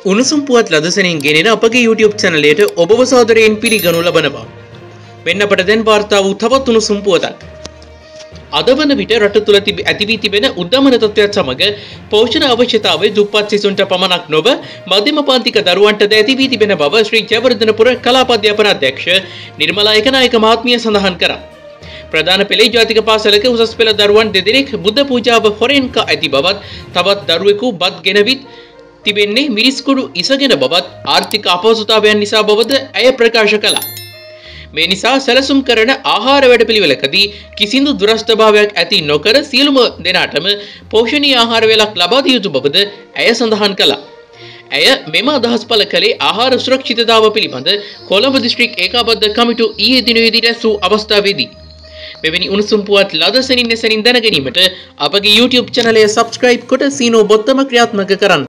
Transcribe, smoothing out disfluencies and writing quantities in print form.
උණුසුම් පුවත් ලදසනින් ගෙනෙන අපගේ YouTube channel එකට ඔබව සාදරයෙන් පිළිගනු ලබනවා. මෙන්න අපට දැන් වාර්තා වූ තවත් උණුසුම් පුවතක්. අද වන විට රට තුළ ඇති වී තිබෙන උද්දමන තත්ත්වයත් සමග පෝෂණ අවශ්‍යතාවය දුප්පත් සිසුන්ට පමණක් නොව මධ්‍යම පාන්තික දරුවන්ටද ඇති වී තිබෙන බව ශ්‍රී ජයවර්ධනපුර කලාප අධ්‍යාපන අධ්‍යක්ෂ නිර්මලා ඒකනායක මහත්මිය සඳහන් කරා. ප්‍රධාන පෙළේ ජාතික පාසලක උසස් පෙළ දරුවන් දෙදෙනෙක් බුද්ධ පූජාව හොරෙන් කා ඇති බවත් තවත් දරුවෙකු බත් ගෙනවිත් තිබෙන්නේ මිරිස්කුඩු ඉසගෙන බවත් ආර්ථික අපහසුතාවයන් නිසා බවද ඇය ප්‍රකාශ කළා. මේ නිසා සැලසුම් කරන ආහාර වැඩපිළිවෙලකදී කිසිදු දුරස්ථභාවයක් ඇති නොකර සියලුම දෙනාටම පෝෂණීය ආහාර වේලක් ලබා දිය යුතු බවද ඇය සඳහන් කළා. ඇය මෙම අදහස් පළ කළේ ආහාර සුරක්ෂිතතාව පිළිබඳ කොළඹ දිස්ත්‍රික් ඒකාබද්ධ කමිටු ඊයේ දිනයේදී රැස්වූ අවස්ථාවේදී. මෙවැනි උණුසුම් පුවත් ලදසනින් දැන ගැනීමට අපගේ YouTube channel එක subscribe කොට සීනෝ බොත්තම ක්‍රියාත්මක කරන්න.